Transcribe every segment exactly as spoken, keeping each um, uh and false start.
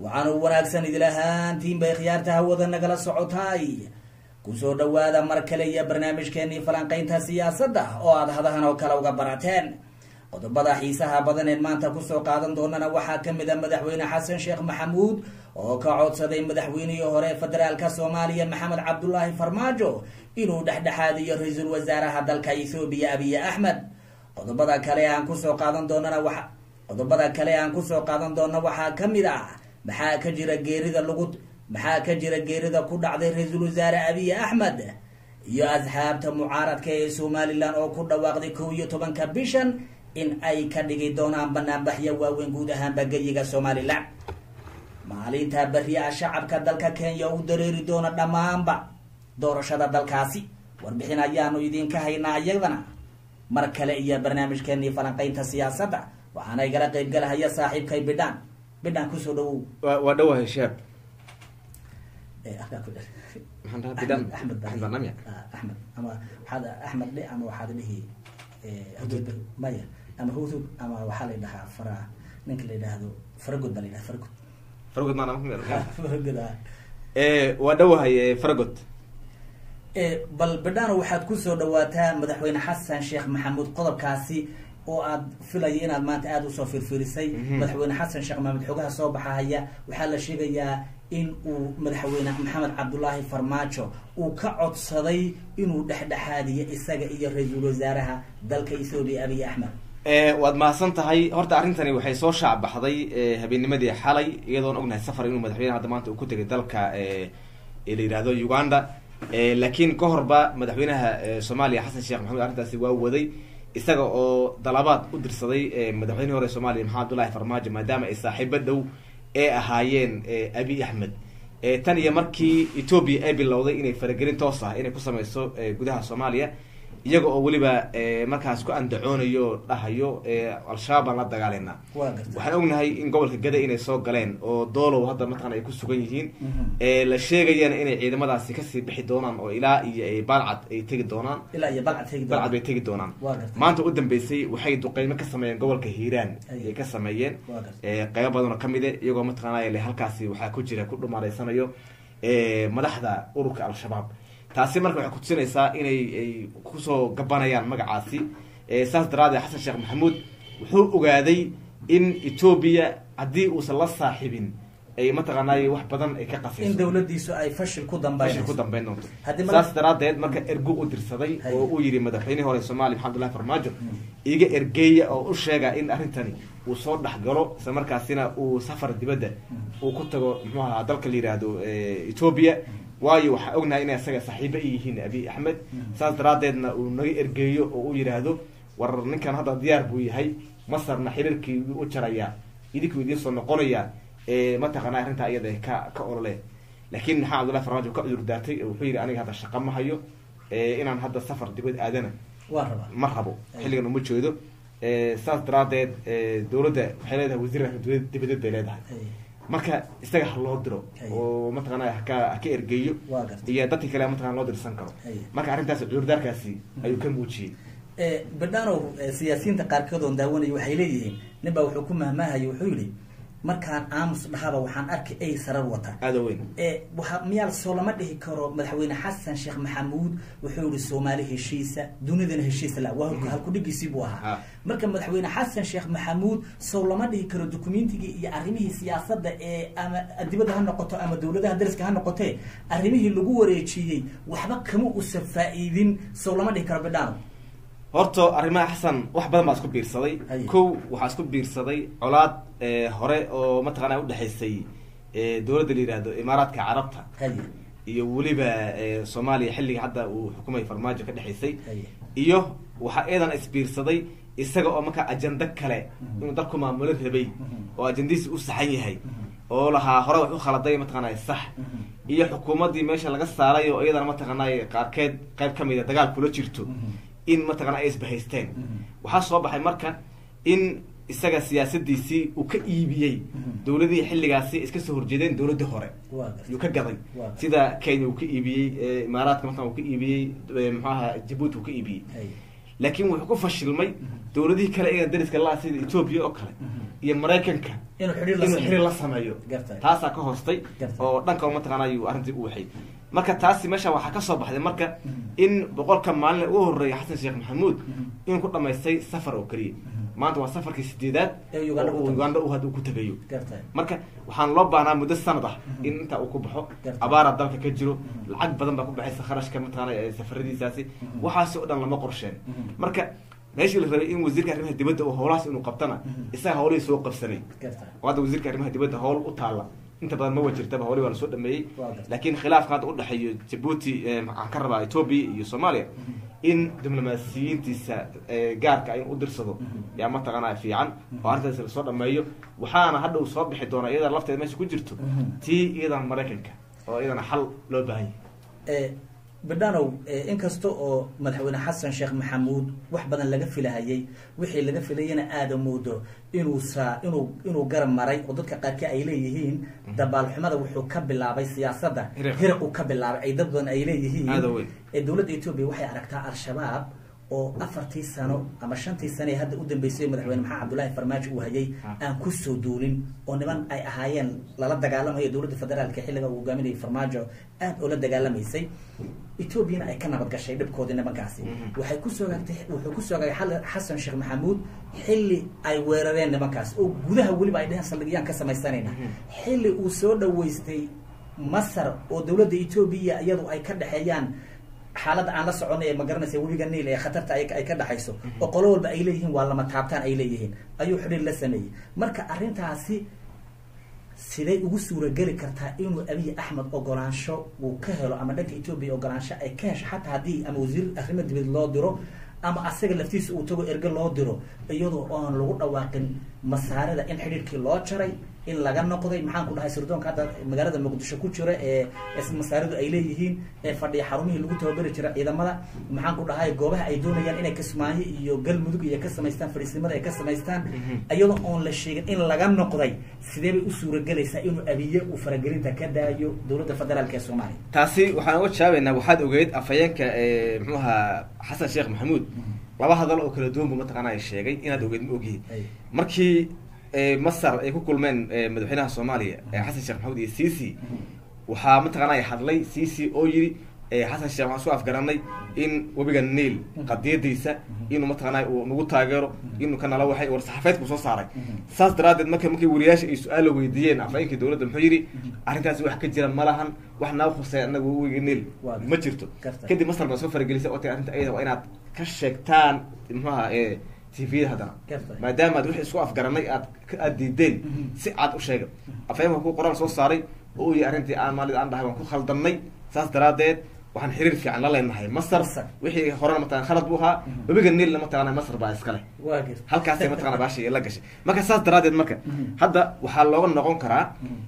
waxaanu wanaagsan idilahaantiin bay khiyaartaha wada nagala socotay kusoo dhawaada mar kale iyo barnaamijkeenii falanqaynta siyaasadda oo aad hadahan oo kale uga barateen qodobada xiisaha badan ee maanta kusoo qaadan doonana waxaa kamid ah madaxweyne xasan sheekh maxamuud oo ka codsaday madaxweynihii hore federaalka Soomaaliya Maxamed Cabdullaahi Farmaajo inuu dhexdhexaadiyo ra'iisul wasaaraha dalka Itoobiya Abiy Ahmed qodobada kale aan kusoo qaadan doonana waxa qodobada kale aan kusoo qaadan doona waxaa kamid ah maxaa ka jira geerida lagu maxaa ka jira geerida ku dhacday ra'iisul wasaare Abiy Ahmed iyo asxaabta mucaaradka ee Soomaaliland oo ku dhawaaqday kow iyo tobanka bishan in ay ka dhigi doonaan banaanbaxyo waaweyn guud ahaan bagayiga Soomaaliland maalinta bariya shacabka dalka Kenya uu dareeri doona dhamaanba doorashada dalkaasi warbixin ayaanu idinka haynaa iyadana mar kale iyo barnaamijkeenii falanqaynta siyaasadda waxaana igala qayb galaya saaxiibkay bidhaan bidhaan ku soo dhawow waa dhawahay shaab ee ahla ku dhar maxaan bidhaan Ahmed barnaamij Ahmed ama hada Ahmed le ama waxa dhihi ee maya ama hudud ama waxa la dhahaa fara ninka la yiraahdo faragod bal ila faragod faragod maana ma faragod ee waa dhawahay faragod ee bal bidhaan waxaad ku soo dhawaataa madaxweyne xasan sheekh maxamuud qodobkaasi oo aad filayay inaad maanta aad u soo firfirisay madaxweyne xasan sheekh maxamuud xogaha soo baxaya waxa la sheegayaa in uu madaxweyne Maxamed Cabdullaahi Farmaajo uu ka codsaday inuu dhexdhexaadiyo isaga iyo ra'iisul wasaaraha dalka Itoobiya Abiy Ahmed ee waad maasan tahay horta arintani waxay soo shaac baxday habeennimadii xalay iyadoo ognahay safar inuu madaxweynaha hadda maanta uu ku tagay dalka ee la yiraahdo Uganda ee laakiin ka horba madaxweynaha Soomaaliya Xasan Sheekh Maxamuud arintaasi waa waday isaga oo dalabaad u dirsaday madaxweynihii hore Soomaaliya Maxamed Cabdullaahi Farmaajo maadaama ay saaxiibo dhow ee ahaayeen Abiy Ahmed ee tan iyo markii Ethiopia ay bilowday inay faragelin toos ah inay ku sameyso gudaha Soomaaliya iyaga oo waliba markaas ku andacoonayo dhahayo al-shabaab la dagaalena waxaan ognahay in gobolka Gada inay soo galeen oo doolow hadda markaan ay ku sugan yihiin ee la sheegayaan inay ciidamadaasi ka sii bixi doonaan oo ilaa iyo balcad ay tagi doonaan ilaa iyo balcad tagi doonaan balcad ay tagi doonaan maanta u dambeysay waxay duqeymo ka sameeyeen gobolka Hiiraan ay ka sameeyeen ee qayb badan oo kamid ah iyagoo mataqaanay halkaasi waxa ku jira ku dhumareysanayo ee madaxda ururka al-shabaab taasi marka waxay ku tusinaysaa inay ay ku soo gabanayaan magacaasi ee saas daraaddeed Xasan Sheekh Maxamuud wuxuu ogaaday in Ethiopia hadii uu la saaxiibin ay mataqaanay wax badan ay ka qasayso in dawladdiisu ay fashil ku dambeeyaan ku dambeyn doonto saas daraaddeed marka ergo u dirsaday oo uu yiri madaxweynaha hore Soomaaliya Maxamed Cabdullaahi Farmaajo iga ergeeya oo u sheega in arintani uu soo dhaxgalo isla markaasina uu safar dibadda uu ku tago muxuu ahaa dalka la yiraahdo Ethiopia waayo waxa ognahay inay asaga saaxiibo yihiin Abiy Ahmed saas daraadeedna uu naga ergeeyo oo uu yiraahdo war ninkan hadda diyaar buu yahay Masarna xiriirkii u jaraya idinku idin soo noqonaya ee ma taqaanay arinta iyada ka ka olole laakiin Maxamed Cabdullaahi Farmaajo ka cudur daatay wuxuu yiri aniga hadda shaqo ma hayo ee inaan hadda safar dibad aadana waa raba ma rabo xilligan uma jeedo ee saas daraadeed dawladda waxay leedahay wasiirka dibadda bay leedahay marka isaga loo diro oo mataqaanay ka ka ergeeyo iyo dadka kale mataqaan loo dirsan karo marka arintaas cudurdaarkaasi ayuu ka muujiyay ee badano siyaasiyiinta qaarkood oo daawanay waxay leeyihiin ninba wuxuu ku mahmaahay wuxuu yiri markaan aamus dhahaba waxaan arkay ay sarar wata aadaweyn ee waxa miyaal soo lama dhihi karo madaxweyne Xasan Sheekh Maxamuud wuxuu yiri Soomaali heshiisa dunidana heshiisa la waa halku dhigisi buu ahaa marka madaxweyne Xasan Sheekh Maxamuud soo lama dhihi karo dokumentiga iyo arrimihii siyaasadda ee ama dibadda ha noqoto ama dawladaha dariska ha noqotee arrimihii lagu wareejiyay waxba kama u safaaidin soo lama dhihi karo bidhaan horto arrimaha Xasan wax badan baa isku biirsaday kow waxa isku biirsaday colaad ee hore oo mataqaanay u dhaxaysay ee dawladda la yiraahdo Imaaraadka Carabta iyo waliba Soomaaliya xilliga hadda uu xukuumay Farmaajo ka dhaxaysay iyo waxa eedan isbiirsaday isaga oo marka ajanda kale inuu dalku maamulo rabay oo ajandiisi u saxan yahay oo laha hore wax u khaladay mataqaanay sax iyo xukuumadii meesha laga saaray oo iyadana mataqaanay qaarkeed qayb kamid ah dagaal kula jirto in mataqaanay isbahaysteen waxa soo baxay marka in isaga siyaasadiisii uu ka iibiyay dawladii xilligaasi iska soo horjeedeen dawladda hore uu ka gaday sida Kenya uu ka iibiyay Imaaraadka markaa uu ka iibiyay maxaa Djibouti uu ka iibiyay laakiin wuxuu ku fashilmay dowladihii kale ee dariska la sida Ethiopia oo kale iyo Mareykanka inuu xiriir la sameeyo taasa ka hoostay oo dhanka uma taqaanayo arrintii uu waxay marka taasi meesha waxa ka soo baxday marka in boqolka maalin uu horeeyay Xasan Sheekh Maxamuud in ku dhameystay safar oo kaliya maanta waa safarkii sideedaad ee Uganda uu hadda ku tagayo marka waxaan loo baahnaa muddo sanad ah in inta uu ku baxo abaara dalka ka jiro lacag badan baa ku baxaysa kharashka mataqaana ee safaradiisaasi waxaas oo dhan lama qorsheen marka meeshii la rabay in wasiirka arrimaha dibadda uu howlahaas inuu qabtana isaga howlihii soo qabsanay wada wasiirka arrimaha dibadda howl u taala inta badan ma wajirtaba howlihii waa la soo dhameeyey laakiin khilaafka hadda u dhaxeeyo Djibouti maxaan ka rabaa Ethiopia iyo Soomaaliya in diblomaasiyiintiisa gaarka ay u dirsado yaa ma taqaanaa fiican oo arrintaas la soo dhameeyo waxaana hadda uu soo bixi doona iyada lafteeda meesha ku jirto tii iyadan Mareykanka oo iyadana xal loo baahan yahay بدانو إن كستو أو مدحونا حسن شيخ محمود وحبنا لقى في لهاي وحي لقى في لينا آدم مودو إنه سا إنه إنه قرم مري وضدك قاكي أيليهين دبال حماده وحو كبل لعبي سياسة ده غيرقو كبل لعبي أي ضدن أيليهين الدولة إثيوبيا وحي عرقتها الشباب oo afartii sano ama shantii sano hadda u dambeysay madaxweyne maxamed Abdullaahi Farmaajo uu hayay aan ku soo duulin oo niman ay ahaayeen lala dagaalamayo dawladda federaalka xilliga uu hogaaminayay Farmaajo aad oo la dagaalamaysay Ethiopia ay ka nabad gashay dhibkoodii nimankaasi waxay ku soo gaagtay wuxuu ku soo gaagay Xasan Sheekh Maxamuud xilli ay weerareen nimankaas oo gudaha waliba ay dhahan saldhigyaan ka samaysanayna xilli uu soo dhaweystay Masar oo dawladda Ethiopia iyadu ay ka dhaxeeyaan xaaladda aan la soconay ma garanaysa webiga Niil ee khatarta ay ka dhaxayso oo qolo walba ay leeyihiin waa lama taabtaan ay leeyihiin ayuu xiriir la sameeyay marka arrintaasi sidee ugu suura gali kartaa inuu Abiy Ahmed ogolaansho uu ka helo ama dhanka Ethiopia ogolaansho ay ka hesho xataa hadii ama wasiir arrimaha dibadda loo diro ama asaga laftiisa uu tago erga loo diro iyadoo aan lagu dhawaaqin masaarida in xiriirkii loo jaray in laga noqday maxaan ku dhahay sirdoonka hadda magaalada Muqdisho ku jira ee isma masaaridu ay leeyihiin ee fadhiya xarumihii lagu tababari jiray ciidamada maxaan ku dhahay goobaha ay doonayaan inay Kismaayo iyo Galmudug iyo ka sameystaan fariisimada ay ka sameystaan iyadoo aan la sheegin in laga noqday sidee bay u suura galaysaa inuu Abiy uu faragelinta ka daayo dawladda federaalka ee Soomaaliya taasi waxaan uga jaabeynaa waxaad ogeyd afayeenka ee muxuha Xasan Sheekh Maxamuud laba hadal oo kala duwan ma taqaanay sheegay inaad ogeyd ma ogeey markii Masar ay ku kulmeen madaxweynaha Soomaaliya Xasan Sheekh Maxamuud iyo Sisi waxa ma taqaanay hadlay Sisi oo yiri Xasan Sheekh waxaan soo afgaranay in wabiga Niil qadiyadiisa inuu ma taqaanay uu nagu taageero inuu kana la waxay war saxaafeedku soo saaray saas daraadeed markay markay wariyaasha ay su'aalo weydiiyeen afayeenka dawladda muxuu yiri arrintaas wax ka jira ma lahan wax naaw khusay anagu wabiga Niil ma jirto kadib Masar ma soo faragelisay oo tii arrinta ayada waa inaad ka sheegtaan maxaa ee T V hadana maadaama aad wixii isku afgaranay aad aad diideen si aad u sheegay afayeenka ku qoraal soo saaray oo uu yahay aan maalid aan dhahay waan ku khaldanay saas daraadeed waxaan xiriir fiican la leenahay Masar wixii horena ma taan khalad buu ahaa wabiga Niil lama taana Masar baa iska leh halkaas ay ma taana baashi la gashay marka saas daraadeed marka hadda waxa looga noqon karaa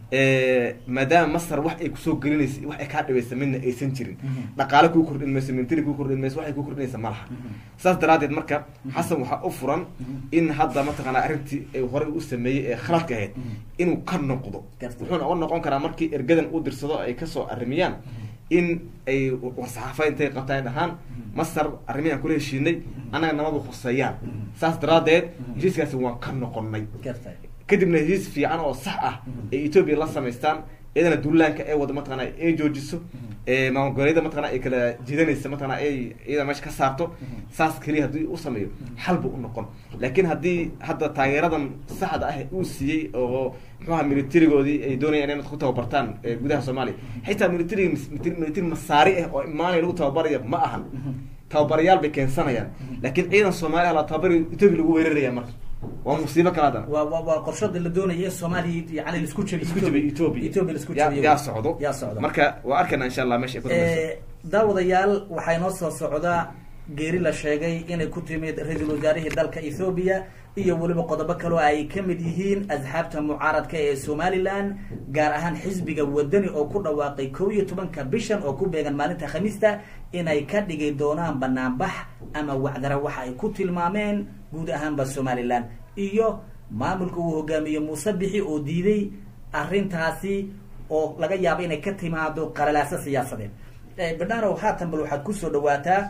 ee maadaama Masar wax ay ku soo gelinayso wax ay ka dhaweysay midna aysan jirin dhaqaale ku kordhin mayso mintiri ku kordhin mayso wax ay ku kordhinaysa malaha saas daraadeed marka Xasan waxa u furan in hadda ma taana arrintii ay hore u sameeyay ee khaladka ahayd inuu ka noqdo wuxuuna u noqon karaa markii ergadan u dirsado ay ka soo arrimiyaan in ay wasaxafaynta qabtaan dhahan Masar arrimaha ku heshiinay anaga nabadu khusayaan saas daraadeed heshiiskaasi waan ka noqonnay kadibna heshiis fiican oo sax ah ee Ethiopia la sameystaan iyadana duulaanka ay wada mataqaanay ay joojiso ee maamulka mataqaanay ay kala jiidanaysa mataqaanay ay iyada meesha ka saarto saas kaliya hadii uu sameeyo xal buu u noqon laakiin hadii hadda taageeradan saxda ah uu siiyay oo muxuu militarigoodii ay doonayaan inay ku tababartaan gudaha Soomaaliya xitaa military military masaari ah oo imaanay lagu tababarayo ma ahan tababarayaal bay keensanayaan laakiin ciidan Soomaaliya la tababari Ethiopia lagu weeraraya marka waa musiibo kala dan waa waa qorshada la doonayay Soomaaliya yani la isku jabay isku jabay Ethiopia Ethiopia la isku jabay yaa socdo yaa socdo marka waa arkana insha Allah meesha ay ku dambayso daawadayaal waxay noo soo socdaa geeri la sheegay inay ku timid ra'iisul wasaarihii dalka Ethiopia iyo waliba qodobo kale oo ay kamid yihiin asxaabta mucaaradka ee Somaliland gaar ahaan xisbiga wadani oo ku dhawaaqay kow iyo tobanka bishan oo ku beegan maalinta Khamiista inay ka dhigay doonaan banaanbax ama wacdara waxa ay ku tilmaameen guud ahaanba Somaliland iyo maamulka uu hogaamiyo Muuse Bixi oo diiday arrintaasi oo laga yaabo inay ka timaado qalalaasa siyaasadeed ee badana waxa tan bal waxa ku soo dhawaataa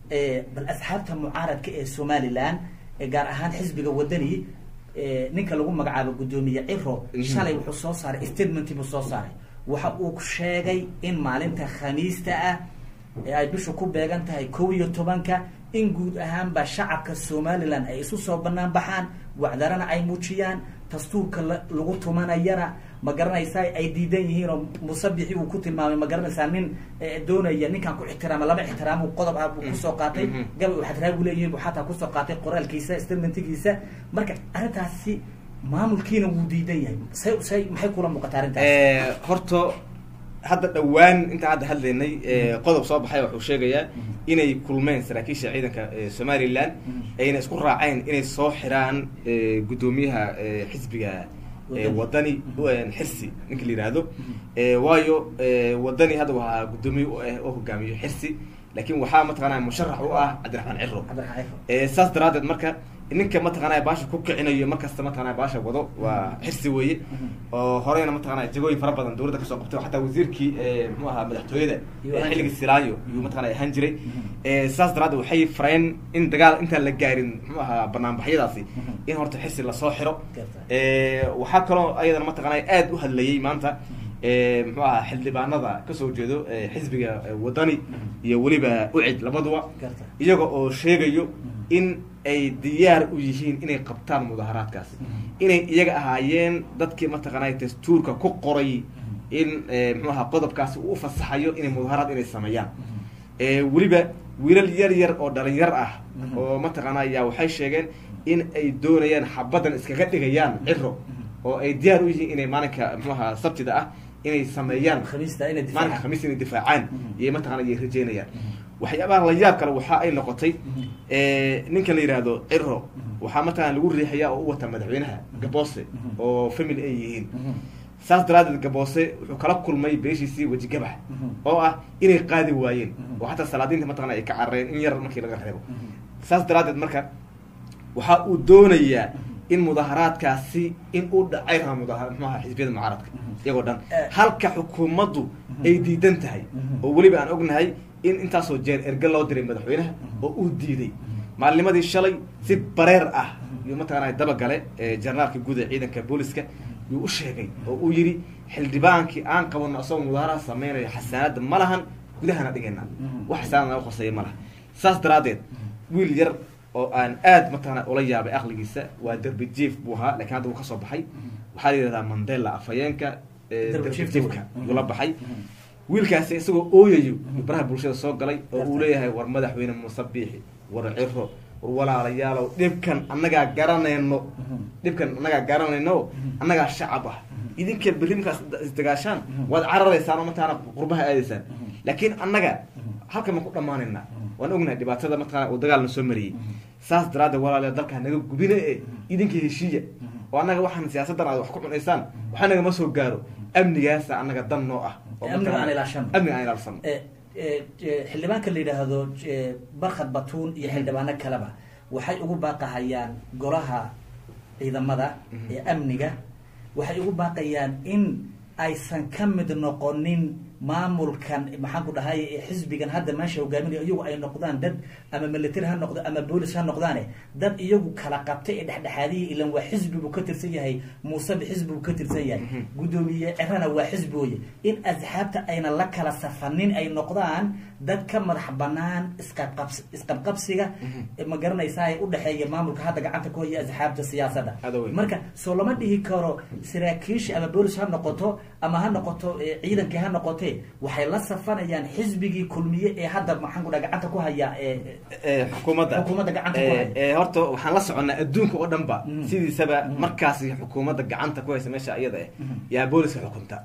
bal asxaabta mucaaradka ee somaliland gaar ahaan xisbiga wadani ninka lagu magacaabo guddoomiye ciro shalay wuxuu soo saaray statement buu soo saaray waxa uu sheegay in maalinta khamiista ah ee ay bishu ku beegan tahay kow iyo tobanka in guud ahaanba shacabka somaliland ay isu soo banaan baxaan wacdarana ay muujiyaan dastuurka lagu tumanayana ma garanaysaa ay diidan yihiin oo musabixi uu ku tilmaamay ma garanaysaa nin doonaya ninkan ku ixtiraama laba ixtiraamu qodob ah buu kusoo qaatay gabay waxaad raagu leeyihiin buu xataa kusoo qaatay qoraalkiisa statementigiisa marka arrintaasi maamulkiina wuu diidan yahay say say maxay kula muuqataa arrintaas horta hadda dhawaan intaan hadda hadlaynay qodob soo baxay wuxuu sheegayaa inay kulmeen saraakiisha ciidanka somaliland ayna isku raaceen inay soo xiraan guddoomiyaha xisbiga wadani xirsi ninka la yihahdo waayo wadani hadda waa guddoomiye oo hogaamiyo xirsi laakin waxaa mataqaanaa musharax u ah cabdiraxmaan ciro saas daraadeed marka ninka mataqaanaa baasha ku kicinayo markasta mataqaanaa baasha wado waa xirsi weeye oo horeyna mataqaanaa jagooyin fara badan dawladda kasoo qabtay xataa wasiirkii muxuu ahaa madaxtooyada xilligii silaayo iyuu mataqaanaa ahaan jiray saas daraadeed waxay fareen in dagaal intaan la gaarin muxuu ahaa banaanbaxyadaasi in horta xirsi lasoo xiro waxaa kaloo ayadana mataqaanaa aad u hadlayay maanta muxuu ahaa xildhibaanada kasoo jeedo xisbiga wadani iyo weliba ucid labaduba iyaga oo sheegayo in ay diyaar u yihiin inay qabtaan mudaharaadkaasi inay iyaga ahaayeen dadkii mataqaanaa dastuurka ku qoray in muxuu ahaa qodobkaasi uu ufasaxayo inay mudaharaad inay sameeyaan weliba wiilal yar yar oo dhalinyar ah oo mataqaanaa yaa waxay sheegeen in ay doonayaan xabadan iskaga dhigayaan ciro oo ay diyaar u yihiin inay maalinka muxuu ahaa sabtida ah inay sameeyaan maalinka khamiis inay difaacaan iyo mataqana iyay rajeynayaan waxyaabaha la yaab kale waxa ay noqotay ninka la yihahdo ciro waxaa mataqana lagu riixayaa oo u wata madaxweynaha gaboose oo family ay yihiin saas daraadeed gaboose wuxuu kala kulmay beeshiisii weji gabax oo ah inay qaadi waayeen oo xataa salaadiinta mataqana ay ka carareen in yar markii laga reebo saas daraadeed marka waxa uu doonayaa in mudaharaadkaasi in uu dhacay raba mudaha muxuaha xisbiyada mucaaradka iyagoo dhan halka xukuumaddu ay diidan tahay oo weliba aan ognahay in intaasoo jeer erge loo diray madaxweynaha oo uu diiday maalnimadii shalay si bareer ah yuu mataqaanaa dabagale generaalka guud ee ciidanka booliska yuu u sheegay oo uu yidhi xildhibaankii aan qabano asagoo mudaharaad sameynaya xasaanada ma lahan gudahana dhigayna wax xasaanad naga qoseeya ma laha saas daraadeed wiil yar oo aan aad mataqaana ula yaabay aqligiisa waa derbi jief buu ahaa lakin hadda uu kasoo baxay waxaa la yihahdaa mandela afhayeenka derbi jiefka yuu la baxay wiilkaasi isagoo ooyayo baraha bulshada soo galay oo uu leeyahay war madaxweyne musabixi war ciro war walaalayaalow dhibkan annagaa garanayno dhibkan annagaa garanayno annagaa shacab ah idinka berri markaas isdagaashaan waad cararaysaan oo mataqaana qurbaha aadaysaan laakiin annaga halkan ma ku dhamaanayna waan ognahay dhibaatada mataqaana uu dagaalna soo mariyey saas daraadeed walaalayaal dalkaa naga gubine e idinka heshiiya oo annaga waxaan siyaasaddan aad wax ku cunaysaan waxaa nagama soo gaaro amnigaasa annaga dan noo ah amniga aan ilaashano amniga aan ilaalsano xildhibaanka la yidhaahdo barkhad batuun iyo xildhibaano kaleba waxay ugu baaqahayaan golaha ciidamada ee amniga waxay ugu baaqayaan in aysan ka mid noqonin maamulkan maxaan ku dhahay xisbigan hadda meesha hogaaminaya iyagu ay noqdaan dad ama military ha noqdo ama boolis ha noqdaane dad iyagu kala qabtay ee dhexdhexaadiyay ilan waa xisbi buu ka tirsan yahay muuse xisbi buu ka tirsan yahay guddoomiye cirana waa xisbi weye in asxaabta ayna la kala safanin ay noqdaan dad ka madax banaan isqabqabs isqabqabsiga ma garanaysaa ay u dhexeeya maamulka hadda gacanta ku haya asxaabta siyaasadda marka soo lama dhihi karo saraakiisha ama boolis ha noqoto ama ha noqoto ciidankii ha noqote waxay la safanayaan xisbigii kulmiye ee hadda maxaan ku dhaha gacanta ku haya xukuumadda xukuumadda gacanta ku haya horta waxaan la soconnaa adduunka oo dhan ba sidiisaba markaasi xukuumadda gacanta ku haysa meesha iyada eh yaa booliska xukunta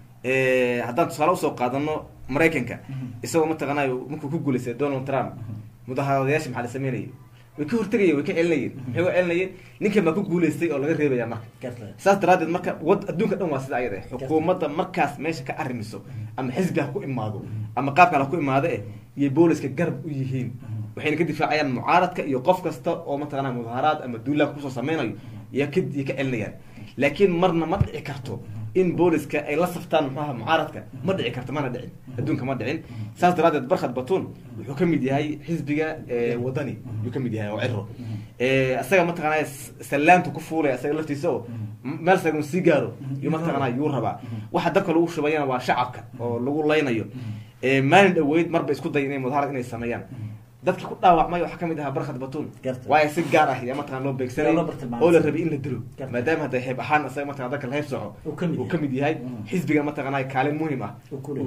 haddaan tusaale usoo qaadano maraykanka isagoo mataqaanaayo markuu ku guulaystay donald trump mudaharadayaasha maxaa la sameynayay way ka hortegayeen way ka celinayeen maxay u celinayeen ninkan baa ku guulaystay oo laga reebaya marka saas daraadeed marka wad adduunka dhan waa sida ayada xukuumadda markaas meesha ka arrimiso ama xisbi ha ku imaado ama qaab kale ha ku imaado eh iyo booliska garab u yihiin waxayna ka difaacayaan mucaaradka iyo qof kasta oo mataqaanaa mudaharaad ama duulaanka kusoo sameynayo iyo ka iyo ka celinayaan laakiin marna ma dhici karto in booliska ay la saftaan maxaa mucaaradka ma dhici karto mana dhicin adduunka ma dhicin saas daraadeed barkhad batuun wuxuu ka mid yahay xisbiga wadani yuu ka mid yahay oo ciro isaga mataqaanaa salaanta ku fuulay isaga laftiisa oo meel sagan sii gaaro yuu mataqaanaa yuu rabaa waxa dabka lagu shubayana waa shacabka oo lagu laynayo maalin dhaweyd marba isku day inay mudaharad inay sameeyaan dadkii ku dhaawacmay waxaa kamid ahaa barkhad batuun waayo si gaar ah yaa mataqana loo beegsanay oo la rabay in la dilo maadaama hadday hayb ahaan isaga mataqana dadka la hayb soco uu ka mid yahay xisbiga mataqana kaalin muhiim ah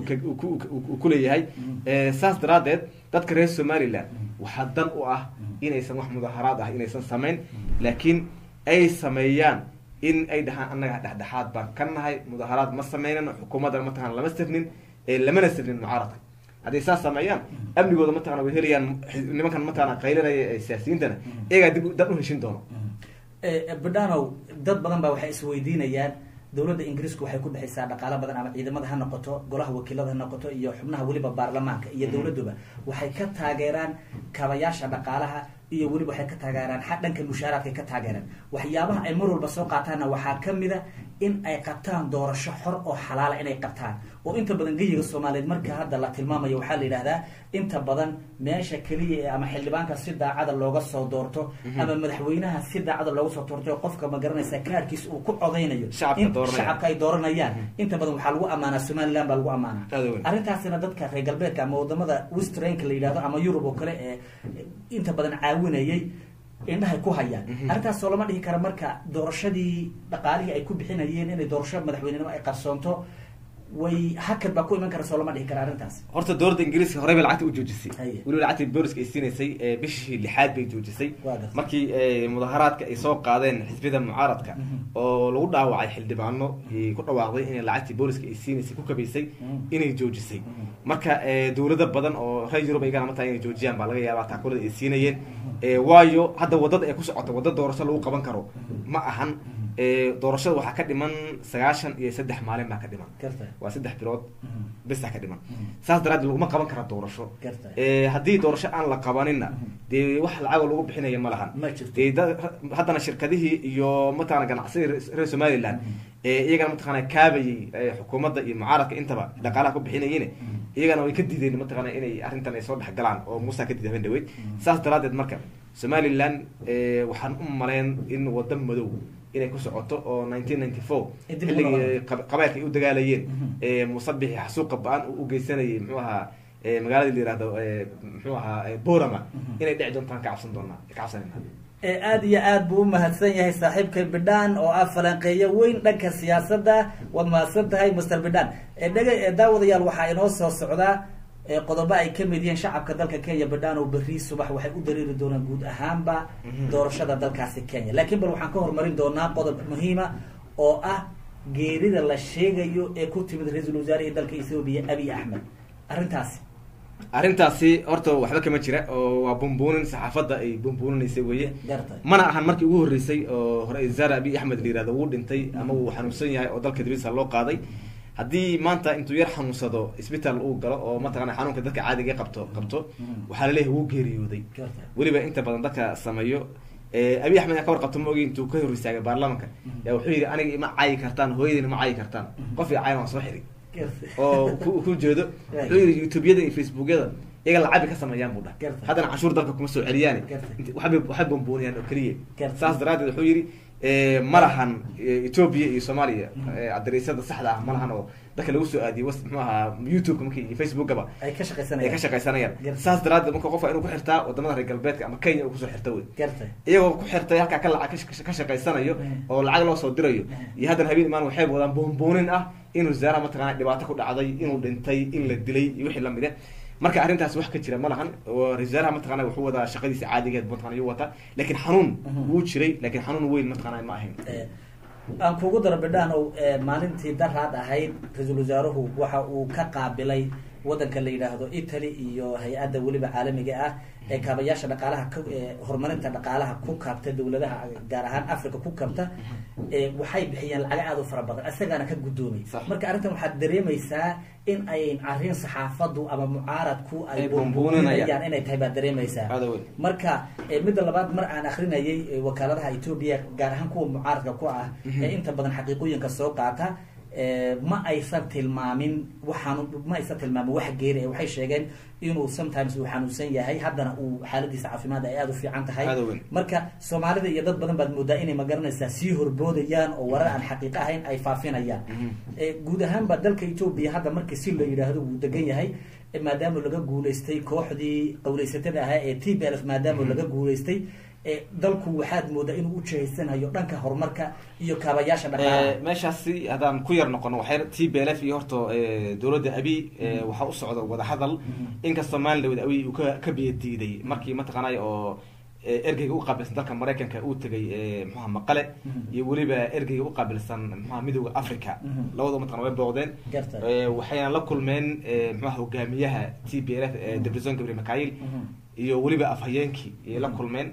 uu ku leeyahay saas daraadeed dadka reer somaliland waxaa dan u ah inaysan wax mudaharaad ah inaysan samayn laakiin ay sameeyaan in ay dhahaan annaga dhexdhexaad baan ka nahay mudaharaad ma sameynano xukuumadda mataqana lama sirnin lamana sirnin mucaaradka hadday saas sameeyaan amnigooda mataqana way helayaan nimankan mataqana qaylinaya siyaasiyiintana iyagaa dib dad u heshin doono bidhanow dad badan baa waxay isweydiinayaan dowladda ingiriisku waxay ku bixisaa dhaqaalo badan ama ciidamada ha noqoto golaha wakiilada ha noqoto iyo xubnaha weliba baarlamaanka iyo dowladuba waxay ka taageeraan kabayaasha dhaqaalaha iyo weliba waxay ka taageeraan dhanka mushaaraadkay ka taageeraan waxyaabaha ay mar walba soo qaataanna waxaa kamid a in ay qabtaan doorasho xor oo xalaala inay qabtaan oo inta badan geyiga soomaaliyeed marka hadda la tilmaamayo waxaa la yidhahdaa inta badan meesha keliya ama xildhibaanka si daacada looga soo doorto ama madaxweynaha si daacada looga soo doorto qofka ma garanaysa kaarkiis uu ku codeynayo shacabka ay dooranayaan inta badan waxaa lagu amaanaa somaliland baa lagu amaanaa arrintaasina dadka reer galbeedka ama wadamada westranka la yidhahdo ama yurub oo kale ee inta badan caawinayay indhahay ku hayaan arrintaas oo lama dhihi kara marka doorashadii dhaqaalihii ay ku bixinayeen inay doorasho madaxweynenimo ay qarsoonto way hakad baa ku iman kara soo lama dhihi kara arrintaas horta dowladda ingiriiska horey bay lacagta u joojisay weliba lacagtii booliska ay siinaysay bishii lixaad bay joojisay markii mudaharaadka ay soo qaadeen xisbiyada mucaaradka oo lagu dhaawacay xildhibaano ku dhawaaqday inay lacagtii booliska ay siinaysay ku kabaysay inay joojisay marka dowlado badan oo reer yurub aygana mataa inay joojiyaan baa laga yaabaa taakulada ay siinayeen waayo hadda wadada ay ku socoto wadda doorasho lagu qaban karo ma ahan doorashada waxaa ka dhiman sagaashan iyo saddex maalin baa ka dhiman waa saddex bilood bisa ka dhiman saas daraadeed laguma qaban kara doorasho haddii doorasho aan la qabanina dee wax lacago lagu bixinaya ma lahan haddana shirkadihii iyo mataqana ganacsadii reer somaliland iyagana mataqana kaabayay xukuumadda iyo mucaaradka intaba dhaqaalaha ku bixinayeene iyagana way ka diideen mataqana inay arrintan ay soo dhex galaan oo muusa ka diiday habeen dhaweyd saas daraadeed marka somaliland waxaan u malayn in waddan madow inay ku socoto oo nineteen ninety four xilligii qabailka ay u dagaalayeen musabixi xasuuqa ba-an u geysanayay muxuu ahaa magaalada la yihahdo muxuu ahaa borama inay dhici doontaan ka cabsan doonaa ka cabsanayna aada iyo aad buu umahadsan yahay saaxiibka bidhan oo ah falanqeeyo weyn dhanka siyaasadda waad mahadsan tahay master bidhan dhega daawadayaal waxaa inoo soo socdaa qodobo ay kamid yihiin shacabka dalka kenya bidhan oo berri subax waxay u dareeri doonaan guud ahaanba doorashada dalkaasi kenya laakiin bal waxaan ka horumarin doonaa qodob muhiima oo ah geerida la sheegayo ee ku timid ra-iisul wasaarihii dalka ethoobiya abiy axmed arrintaasi arrintaasi horta waxba kama jira oo waa bumbuunin saxaafadda ay bumbuuninaysay weye mana ahan markii ugu horreysay oo ra-isul wasaare abiy axmed la yihahdo wuu dhintay ama uu xanuunsan yahay oo dalka dibadiisa loo qaaday haddii maanta intuu yar xanuunsado isbitaal uu galo oo mataqana xanuunka dadka caadiga qabto qabto waxaa laleeyahay wuu geeriyooday weliba inta badan dadka sameeyo abiy axmed yaa ka warqabto maogi intuu ka hor istaagay baarlamanka yaa wuxuu yidhi aniga ima caayi kartaan hooyadina ma caayi kartaan qof i cayn waan soo xiri oo ku jeedo wuxuu yidhi youtubeyada iyo facebookyada iyaga lacabi ka sameeyaan buu dhah haddana canshuur dalka kuma soo celiyaani waxbay waxay bambooniyaan oo keliya saas daraadeed wuxuu yidhi ma lahan ethoopia iyo soomaaliya adreesyada saxda ah ma lahan oo dadka lagu soo aadiyay was muxuu ahaa youtubeka marki iyo facebookaba ay ka shaqaysanayaan ay ka shaqaysanayaan saas daraadeed marka qofka inuu ku xirtaa wadamada reer galbeedka ama kenya uu kusoo xirta wey iyagoo ku xirtay halkaa ka lacag ka shaqaysanayo oo lacag loo soo dirayo iyo haddana habeen imaan waxay wadaan boonboonin ah in wasaaraha mataqana dhibaato ku dhacday inuu dhintay in la dilay iyo wixii lamid ah marka arrintaas wax ka jira ma lahan ra-isul wasaaraha mataqana wuxuu wadaa shaqadiisa caadigeed mataqana yuu wataa laakiin xanuun wuu jiray laakiin xanuun weyn mataqana ma ahayn aan kugu daro bidhaan oo maalintii daraad ahayd ra-iisul wasaaruhu waxa uu ka qaabilay waddanka la yidhaahdo italy iyo hay-adda weliba caalamiga ah ee kaabayaasha dhaqaalaha ka horumarinta dhaqaalaha ku kaabta dawladaha gaar ahaan africa ku kabta waxay bixiyeen lacag aada u fara badan isagaana ka guddoomay marka arrintan waxaad dareemaysaa in ay arrin saxaafaddu ama mucaaradku ay buunbuuninayaan inay tahay baad dareemaysaa marka midda labaad mar aan akrinayay wakaaladaha ethoopia gaar ahaan kuwa mucaaradka ku ah ee inta badan xaqiiqooyinka soo qaata ma aysan tilmaamin waxaan ma aysan tilmaamin wax geeri waxay sheegeen inuu sometimes uu xanuunsan yahay haddana uu xaaladiisa caafimaad ay aad u fiican tahay marka Soomaalida iyo dad badan baad moodaa inay magaranaysaa sii horboodayaan oo warar aan xaqiiqo ahayn ay faafinayaan ee guud ahaan ba dalka Ethiopia hadda markii si la yiraahdo uu degan yahay maadaama laga guuleystay kooxdii qowleysatada ahaa ee T P L F maadaama laga guuleystay ee dalku waxaad moodaa inuu u jeeysanayo dhanka horumarka iyo kaabayaasha dhaqaalaha meeshaasi hadaan ku yar noqon waxay T P L F iyo horto dawladda Abiy waxa u socdo wada hadal in ka Soomaaliya Abiy uu ka biyadiiday markii ma taqaanay oo ergeyga u qaabilsan dalka Mareykanka uu tagay maxaa maqale iyo waliba ergeyga u qaabilsan maxaa midowga Afrika labadaba ma taqaanay way booqdeen waxayna la kulmeen maxaa hogaamiyaha T P L F Debretsion Gebre Michael iyo waliba afhayeenkii ay la kulmeen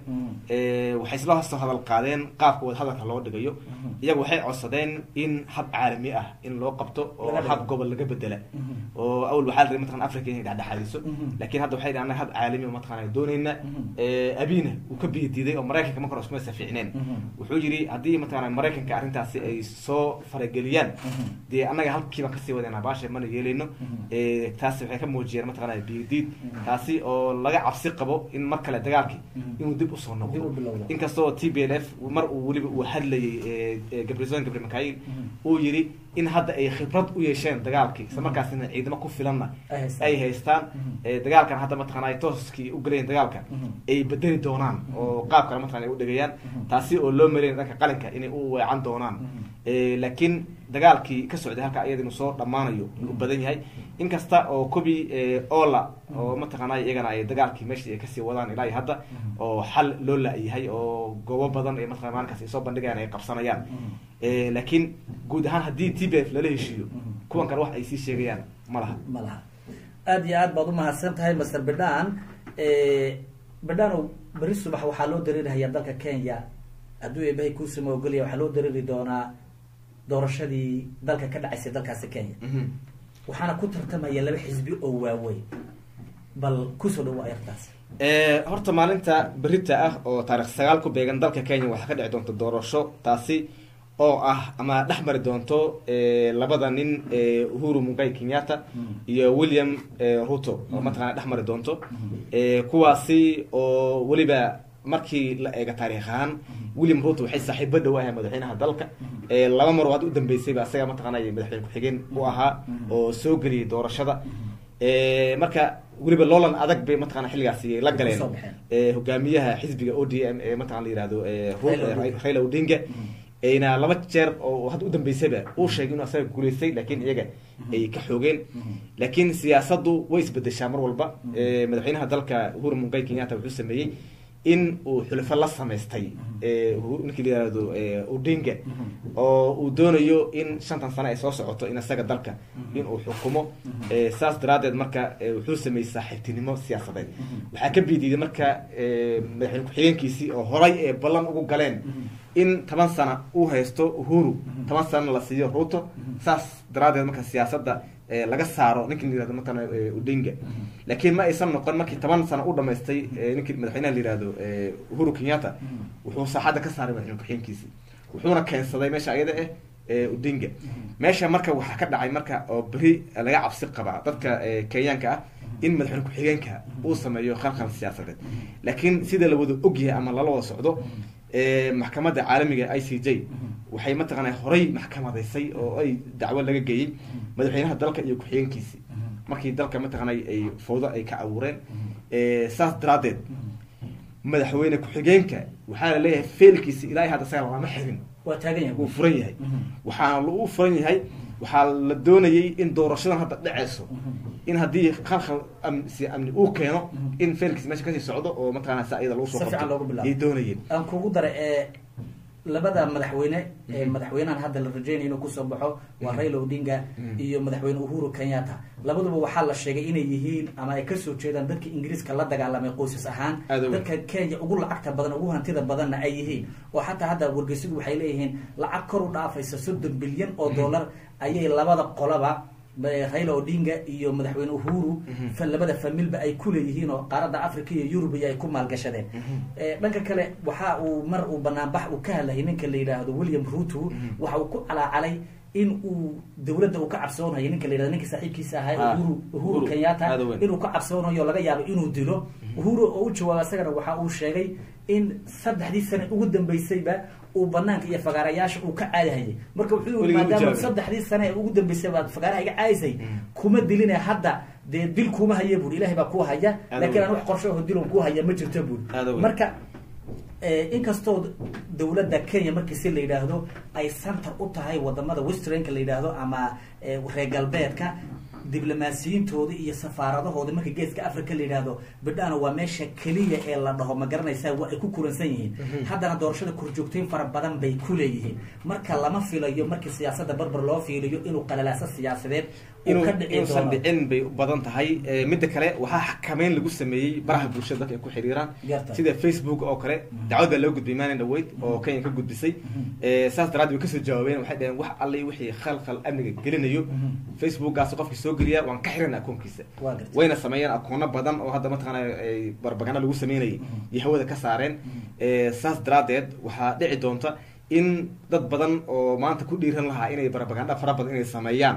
ee waxay isla soo hadal qaadeen qaabka wada hadalka loo dhigayo iyagu waxay codsadeen in hab caalami ah in loo qabto oo hab gobol laga bedela oo awal waxa la mataqaan Afrika inay dhaxayso laakiin hadda waxay dhacaan hab caalami oo mataqaan doonayna ee Abina uu ka biididay oo Mareykanka markaa isma safiicneen wuxuu yiri hadii mataqaan Mareykanka arintaasi ay soo farageliyaan dee anaga halkiiba ka sii wadana baasha mana yeelino ee taasi waxay ka muujiyeen mataqaan biidid taasi oo laga cabsi qabo in mar kale dagaalkii inuu dib u soo noqdo inkastoo T P L F mar uu waliba uu hadlayay Debretsion Gebre Michael uu yiri in hadda ay khibrad u yeesheen dagaalkii isla markaasina ciidamo ku filanna ay haystaan dagaalkan hadda ma taqaanay tooskii u galeen dagaalka ay bedeli doonaan oo qaab kale ma taqaanay u dhigayaan taasi oo loo maleeyay dhanka qalinka inay u weecan doonaan ee laakiin dagaalkii ka socday halka iyaduna soo dhamaanayo u badan yahay inkasta oo kubi ola oo ma taqaanay iyagana ay dagaalkii meeshii ka sii wadaan ilaa hadda oo xal loo laayahay oo goobo badan ay mataqaanay markaas soo bandhigayaan ay qabsanayaan ee laakiin guud ahaan hadii T P L F la heshiiyo kuwan kale wax ay sii sheegayaan malaha malaha aad iyo aad baad u mahadsan tahay Mister Bedaan ee Bedaan bari subax waxa loo dareerayaa dalka Kenya aduu eebay ku soo ogoliyay waxa loo dareeri doonaa doorashadii dalka ka dhacaysay dalkaas Kenya waxaana ku tartamaya laba xisbi oo waaweyn bal ku soo dhaw ayartaas ee horta maalinta berita ah oo taariikh sagaal ku beegan dalka Kenya waxa ka dhici doonta doorasho taasi oo ah ama dhaxmari doonto ee labada nin ee Uhuru Muigai Kenyatta iyo William Ruto oo mataqaana dhaxmari doonto ee kuwaasi oo waliba markii la eega taariikhan William Ruto waxay saaxiib dhow ah madaxweynaha dalka ee laba mar wad u dambeysay ba asaga mataqaanay madaxweyne ku xigeen uu ahaa oo soo galiyay doorashada ee marka waliba loolan adag bay mataqaanay xilligaasi la galeen ee hogaamiyaha xisbiga O D M ee mataqaanay la yiraahdo ee Raila Odinga ayna laba jeer oo had u dambeysayba uu sheegay inuu asaga guuleystay laakiin iyaga ay ka xoogeen laakiin siyaasaddu way isbedeshaa mar walba ee madaxweynaha dalka Uhuru Muigai Kenyatta wuxuu sameeyay in uu xulafo la sameystay ee ninkii la yiraahdo ee Odinga oo uu doonayo in shantan sano ay soo socoto in asaga dalka in uu xukumo ee saas daraadeed marka wuxuu sameeyay saaxiibtinimo siyaasadeed waxa ka biididay marka ee madaxweyne ku xigeenkiisii oo horay ee ballan ugu galeen in toban sano uu haysto Uhuru toban sano la siiyo Ruto saas daraadeed marka siyaasadda laga saaro ninkii la yiraahdo matana Odinga laakiin ma aysan noqon markii toban sano u dhameystay ninkii madaxweynaha la yiraahdo Uhuru Kenyatta wuxuu saaxada ka saaray madaxweyne ku-xigeenkiisa wuxuuna keensaday meesha ayada ee Odinga meesha marka waxa ka dhacay marka oo bari laga cabsi qaba dadka Kenyaanka ah in madaxweyne ku-xigeenka uu sameeyo khalkhal siyaasadeed laakiin sida la wada ogyahay ama la wada socdo ee maxkamadda caalamiga I C J waxay mataqaanay horay maxkamadeysay oo ay dacwo laga geeyay madaxweynaha dalka iyo ku-xigeenkiisa markii dalka mataqaanay ay fowdo ay ka abuureen ee saas daraadeed madaxweyne ku-xigeenka waxa la leeyahay feelkiisa ilaahay hadda sagal lama xirin waa taagan yahay uu furan yahay waxa uu furan yahay waxa la doonayay in doorashadan hadda dhacayso in hadii khalkhal amsi amni uu keeno in feelkiisa meesha ka sii socdo oo mataqaanay saayida lagu soo qabto ay doonayeen aan kugu daray ee labada madaxweyne ee madaxweynahan hadda la rajaynayo inuu ku soo baxo waa Raila Odinga iyo madaxweyne Uhuru Kenyatta labaduba waxa la sheegay inay yihiin ama ay ka soo jeedaan dadka Ingiriiska la dagaalamay qoysas ahaan dadka Kenya ugu lacagta badan ugu hantida badanna ay yihiin oo xataa hadda wargeysigu waxay leeyihiin lacag kor u dhaafaysa soddon bilyan oo dollar ayay labada qolaba Raila Odinga iyo madaxweyne Uhuru fa labada familba ay ku leeyihiin oo qaaradda Afrika iyo Yurub ay ku maalgashadeen ee dhanka kale waxa uu mar uu banaan bax uu ka hadlay ninka la yiraahdo William Ruto waxa uu ku calaacalay in uu dawladda uu ka cabsoonayo ninka la yidhahdo ninka saaxiibkiisa ahaa uhuru uhuru kenyatta inuu ka cabsoonayo laga yaabo inuu dilo uhuru oo u jawaaba isagana waxa uu sheegay in saddexdii sane ugu dambeysayba uu banaanka iyo fagaarayaasha uu ka caadahayay marka wuxuu yiri maadaama saddexdii sane ugu dambeysay baad fagaaraha iga caayisay kuma dilinay hadda dee dil kuma haya buuri ilaahay baa ku haya laakiin aan wax qorshe oo dil ku haya ma jirto buuri marka inkastoo dawladda Kenya markii si la yiraahdo ay center u tahay wadamada westernka la yiraahdo ama reer galbeedka diblomaasiyintooda iyo safaaradahooda markii geeska Afrika la yiraahdo bidana waa meesha kaliya ee la dhaho ma garanaysaa waa ay ku kulansan yihiin haddana doorashada kurjoogteen fara badan bay ku leeyihiin marka lama filayo markii siyaasadda barbar loo fiiriyo inuu qalalaasa siyaasadeed inuu ka dhicin bay u badan tahay mid kale waxa xakameyn lagu sameeyay baraha bulshada dadka ku xiriiraan sida Facebook oo kale dacwada loo gudbiyay maalin dhaweyd oo Kenya ka gudbisay ee saas daraad way ka soo jawaabeen waxay dhaheen wax alle wixii khalkhal amniga gelinayo Facebook gaas qofkii soo geliya waan ka xiran akoonkiisa wayna sameeyeen akoona badan oo hadda mataqaana ay barbagana lagu sameeyay iyo hawada ka saareen ee saas daraadeed waxa dhici doonta in dad badan oo maanta ku dhiiran lahaa inay barbaganda fara badan inay sameeyaan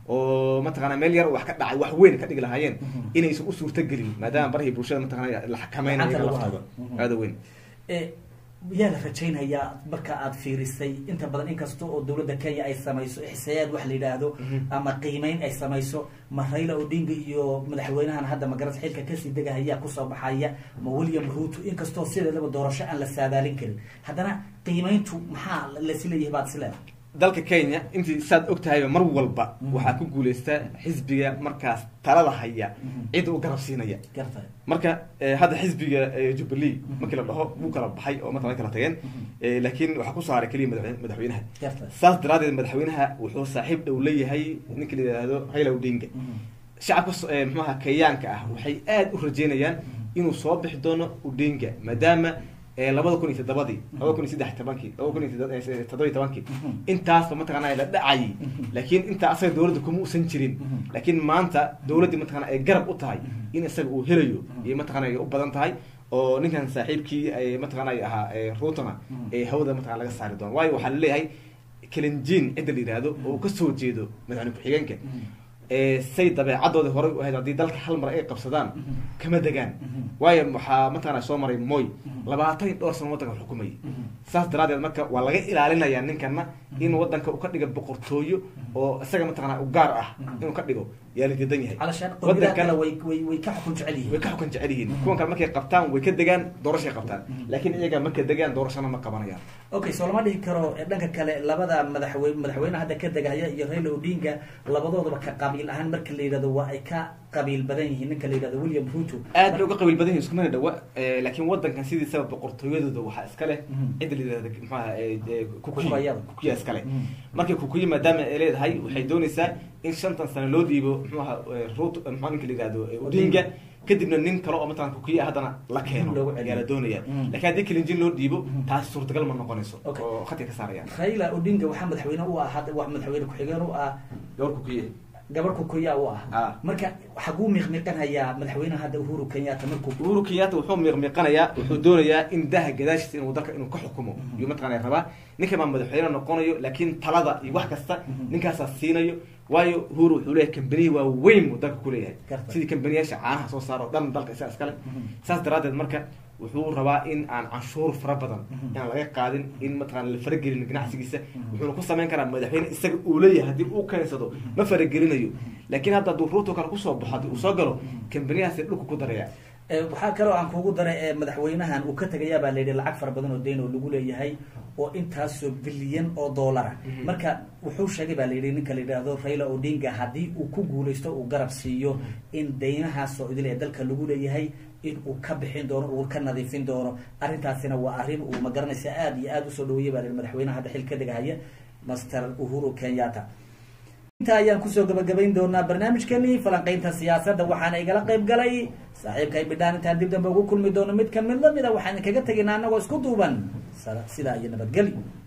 oo mataqaana meel yar wax ka dhacay wax weyn ka dhigi lahaayeen inay isu suurta gelin maadaama barahi bulshada mataqaana la xakameeyo hada weyn ee yaa la rajaynayaa marka aad fiirisay inta badan inkastoo oo dawladda Kenya ay samayso ihsaayaad wax la yiraahdo ama qiimeyn ay samayso ma Raila Odinga iyo madaxweynahan hadda magaras xilka ka sii degahaya ku soo baxaya ma William Ruto inkastoo sida laba doorasho aan la saadaalin karin haddana qiimeyntu maxaa la sileeyahay baad sileeyahay dalka Kenya intii saad ogtahay mar walba waxa ku guuleystaa xisbiga markaas talada haya cid uu garab siinaya marka hada xisbiga Jubilee markii la dhaho uu kala baxay oo markaa kala tageen laakiin waxa ku saaray kaliya madaxweynaha saas daraadeed madaxweynaha wuxuu saaxiib dhow leeyahay ninka la yiraahdo Raila Odinga shacabka maxaa Kenyaanka ah waxay aad u rajeynayaan inuu soo bixi doono Odinga maadaama labada kun iyo todobadii labada kun iyo saddex iyo tobankii labada kun iyo toddoba iyo tobankii intaas ma taqaanay la dhacay laakiin inta asay dawladdu kuma uusan jirin laakiin maanta dawladdu ma taqaanay ay garab u tahay in isaga uu helayo iyo ma taqaanay u badan tahay oo ninkan saaxiibkii ay ma taqaanay ahaa Ruutana ee hawada ma taqaan laga saari doono waayo waxa la leeyahay Kalenjin cid la yiraahdo oo ka soo jeedo madaxweyne ku-xigeenka ee say dabeecadooda hore u ahayd hadii dalka hal mar ay qabsadaan kama degaan waayo waxa matana soo maray Moi labaatan iyo dhowr sano wadanka xukumayay saas daraadeed marka waa laga ilaalinayaa ninkana in wadanka uu ka dhigo boqortooyo oo isaga matana u gaar ah inuu ka dhigo yaa la diidan yahay wadanka way way way ka xukun jecel yihiin way ka xukun jecel yihiin kuwan kale markay qabtaan way ka degaan doorasho qabtaan laakiin iyaga markay degaan doorashana ma qabanayaan okay soo lama dhihi karo dhanka kale labada madaxweyne madaxweynaha hadda ka degaya iyo Raila Odinga labadooduba ka qabiil ahaan marka la yiraahdo waa ay ka qabiil badan yihiin ninka la yiraahdo William Ruto aad uga qabiil badan yihiin isku mid dhawa laakiin wadankan sidii sabab boqortooyadooda waxa iska leh cid la yiraahdo maxaa kukuyada kukuyada iska leh markay kukuyi maadaama ay leedahay waxay doonaysaa in shantan sano loo dhiibo maxaa Ruto maxaa ninka la yiraahdo Odinga kadibna nin kale oo mataqaan kukiya hadana la keeno yaa la doonaya laakiin hadii Kalenjin loo dhiibo taas suurtagal ma noqonayso oo khadka ka saarayaan Raila Odinga waxa madaxweyne u ah hadda wax madaxweyne ku-xigeen u ah door kukiya gabar kukiya u ah marka waxa uu miiqmiiqanaya madaxweynaha hadda Uhuru Kenyatta markuu Uhuru Kenyatta wuxuu miiqmiiqanaya wuxuu doonayaa in daha gadaashiisa inuu dalka inuu ka xukumo iyo mataqaan raba ninka ma madaxweyne noqonayo laakiin talada iyo wax kasta ninkaas siinayo waayo Uhuru wuxuu leeyahay company waa weyn oo dalka ku leeyahay sidii company-yaasha caanaha soo saaro dhan dalka isaga iskale saas daraadeed marka wuxuu rabaa in aan canshuur fara badan aan laga qaadin in mataqaan la faragelin ganacsigiisa wuxuu ku sameyn karaa madaxweyne isaga uu leeyahay hadii uu keensado ma faragelinayo laakiin hadda duu Ruto kale ku soo baxay uu soo galo company-yaas dhulka ku daraya waxa kale oo aan kuugu daray madaxweynahan uu ka tagayaa baa leeyahay lacag fara badan oo deyn oo lagu leeyahay oo intaas oo bilyan oo dollar marka wuxuu sheegay baa leeyahay ninka la yiraahdo Raila Odinga hadii uu ku guuleysto uu garab siiyo in deynahaas oo idil ee dalka lagu leeyahay in uu ka bixin doono uu ka nadiifin doono arintaasina waa arrin uu ma garanaysa aad iyo aad u soo dhaweeyay baa leeyahay madaxweynaha hadda xilka degahaya Master Uhuru Kenyatta inta ayaan ku soo gabagabayn doonaa barnaamijkeeni falanqaynta siyaasadda waxaana igala qayb galay saaxiibkay bidhaan inta dib dambe ugu kulmi doono mid ka mid lamida waxaan kaga taginaa anagoo isku duuban sida iyo nabadgelyo